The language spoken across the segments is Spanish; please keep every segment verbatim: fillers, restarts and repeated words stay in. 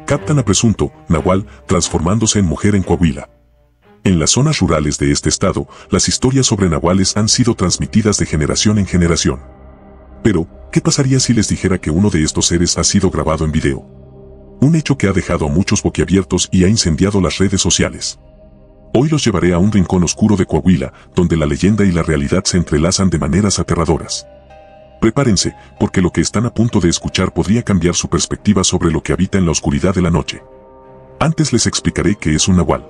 Captan a presunto nahual transformándose en mujer en Coahuila. En las zonas rurales de este estado, las historias sobre nahuales han sido transmitidas de generación en generación. Pero, ¿qué pasaría si les dijera que uno de estos seres ha sido grabado en video? Un hecho que ha dejado a muchos boquiabiertos y ha incendiado las redes sociales. Hoy los llevaré a un rincón oscuro de Coahuila, donde la leyenda y la realidad se entrelazan de maneras aterradoras. Prepárense, porque lo que están a punto de escuchar podría cambiar su perspectiva sobre lo que habita en la oscuridad de la noche. Antes les explicaré qué es un nahual.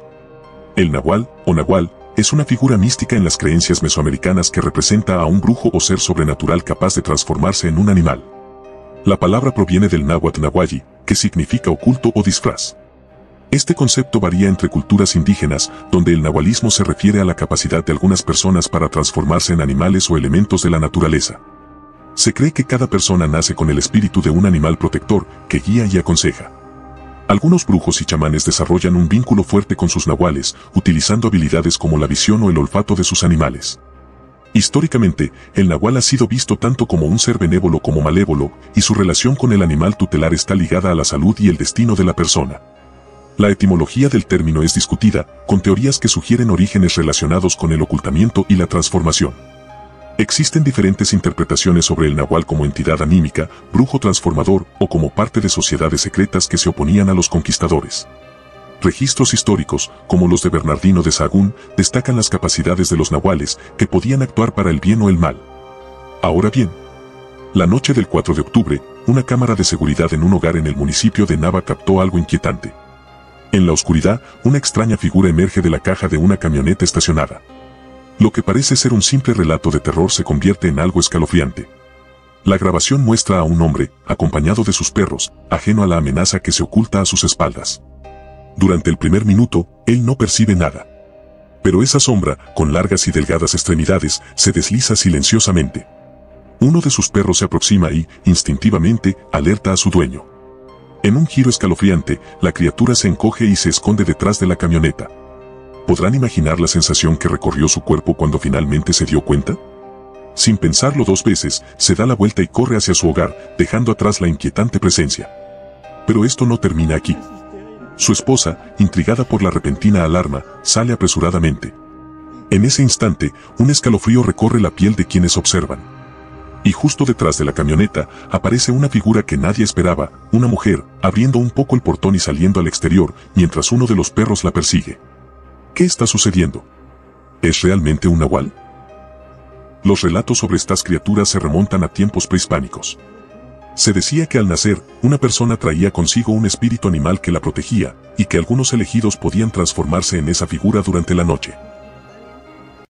El nahual, o nahual, es una figura mística en las creencias mesoamericanas que representa a un brujo o ser sobrenatural capaz de transformarse en un animal. La palabra proviene del náhuatl nahualli, que significa oculto o disfraz. Este concepto varía entre culturas indígenas, donde el nahualismo se refiere a la capacidad de algunas personas para transformarse en animales o elementos de la naturaleza. Se cree que cada persona nace con el espíritu de un animal protector, que guía y aconseja. Algunos brujos y chamanes desarrollan un vínculo fuerte con sus nahuales, utilizando habilidades como la visión o el olfato de sus animales. Históricamente, el nahual ha sido visto tanto como un ser benévolo como malévolo, y su relación con el animal tutelar está ligada a la salud y el destino de la persona. La etimología del término es discutida, con teorías que sugieren orígenes relacionados con el ocultamiento y la transformación. Existen diferentes interpretaciones sobre el nahual como entidad anímica, brujo transformador o como parte de sociedades secretas que se oponían a los conquistadores. Registros históricos, como los de Bernardino de Sahagún, destacan las capacidades de los nahuales, que podían actuar para el bien o el mal. Ahora bien, la noche del cuatro de octubre, una cámara de seguridad en un hogar en el municipio de Nava captó algo inquietante. En la oscuridad, una extraña figura emerge de la caja de una camioneta estacionada. Lo que parece ser un simple relato de terror se convierte en algo escalofriante. La grabación muestra a un hombre, acompañado de sus perros, ajeno a la amenaza que se oculta a sus espaldas. Durante el primer minuto, él no percibe nada. Pero esa sombra, con largas y delgadas extremidades, se desliza silenciosamente. Uno de sus perros se aproxima y, instintivamente, alerta a su dueño. En un giro escalofriante, la criatura se encoge y se esconde detrás de la camioneta. ¿Podrán imaginar la sensación que recorrió su cuerpo cuando finalmente se dio cuenta? Sin pensarlo dos veces, se da la vuelta y corre hacia su hogar, dejando atrás la inquietante presencia. Pero esto no termina aquí. Su esposa, intrigada por la repentina alarma, sale apresuradamente. En ese instante, un escalofrío recorre la piel de quienes observan. Y justo detrás de la camioneta, aparece una figura que nadie esperaba, una mujer, abriendo un poco el portón y saliendo al exterior, mientras uno de los perros la persigue. ¿Qué está sucediendo? ¿Es realmente un nahual? Los relatos sobre estas criaturas se remontan a tiempos prehispánicos. Se decía que al nacer, una persona traía consigo un espíritu animal que la protegía, y que algunos elegidos podían transformarse en esa figura durante la noche.